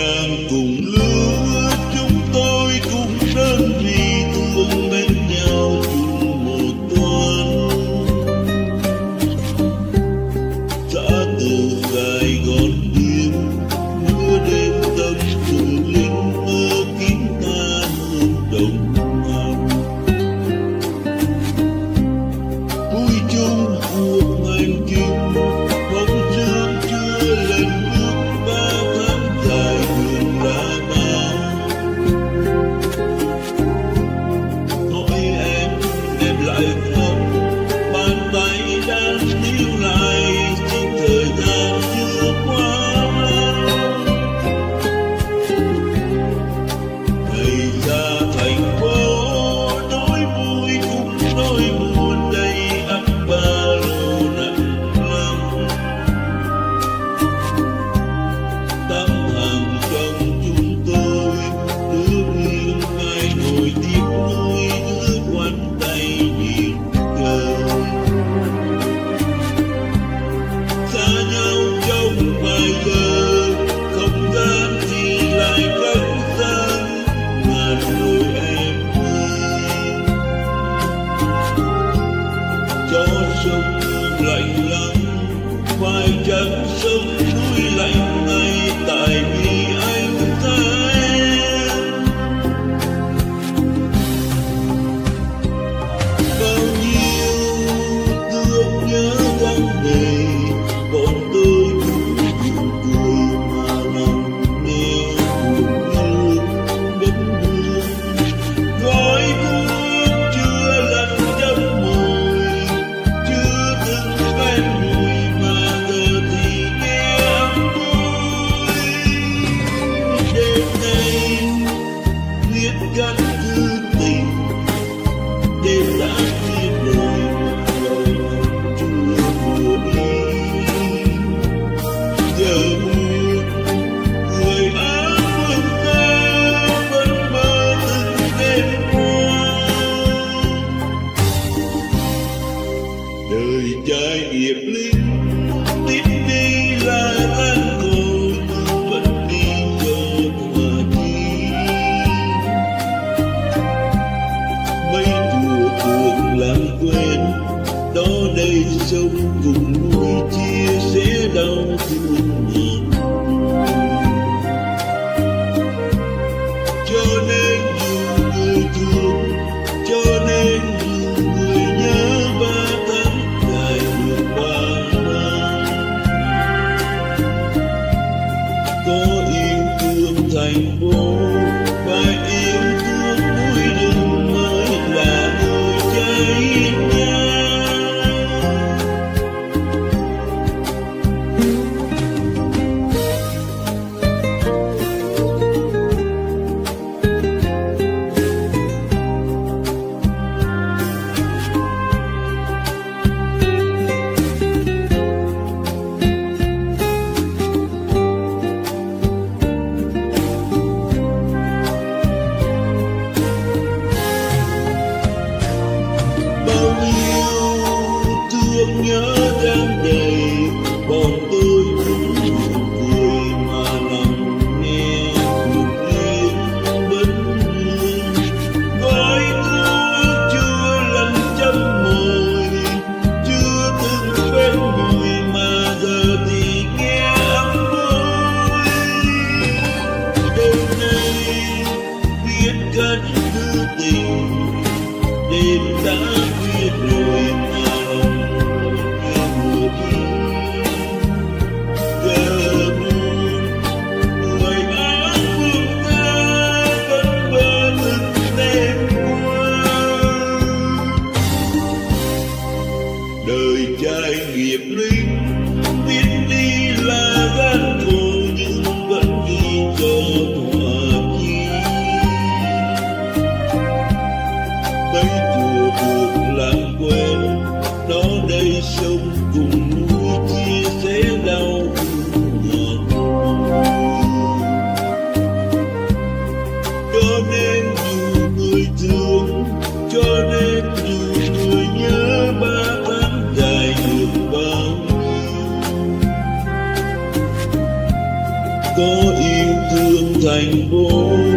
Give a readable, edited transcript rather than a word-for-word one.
chàng cùng lứa, chúng tôi cũng đơn vì thương bên nhau chung một toán. Xã từ Sài Gòn biên, mưa đêm tâm sự linh mơ kín ta hương đồng hành. Vui chung cuộc hành trình, bóng sương chưa lần bước ba tháng dài đường ra bao. Hỏi em lại không, bàn tay đang níu lại chính thời gian chưa qua. Ngày ra thành phố, nỗi vui cũng nỗi buồn đầy ắp ba lô nặng lắm. Tấm hàng trong chúng tôi đưa riêng mai nổi tiếc nuối giữ quanh tay nhìn trời. Xa nhau trong vài giờ, không gian thì lại cách xa ngàn đôi em ơi. Gió sông lạnh lắm, phải chăng sông núi lạnh ngay tại vì anh xa em. Bao nhiêu thương nhớ đắng đầy, bọn tôi cũng chịu cười mà lòng nghe buồn hương đất hương. Gói buông chưa lần trong môi, chưa từng quen mùi mà giờ thì nghe ấm vui. Đêm nay viết gắn thư tình, đêm đã khuya rồi một lời lòng chưa vừa ý. Giờ người áo phương xa vẫn mơ từng đêm qua. Đời trai hiệp linh, tiếp đi là gian khổ, nhưng vẫn đi cho hòa chi. Mấy thua cuộc lãng quên, đó đây sông cùng núi chia sẻ đau thương ngàn. Cho nên nhiều người thương, cho nên nhiều người nhớ ba tháng dài đường ba năm. Có yêu thương thành phố, phải yêu thương núi rừng mới là người cháy ngang. thành phố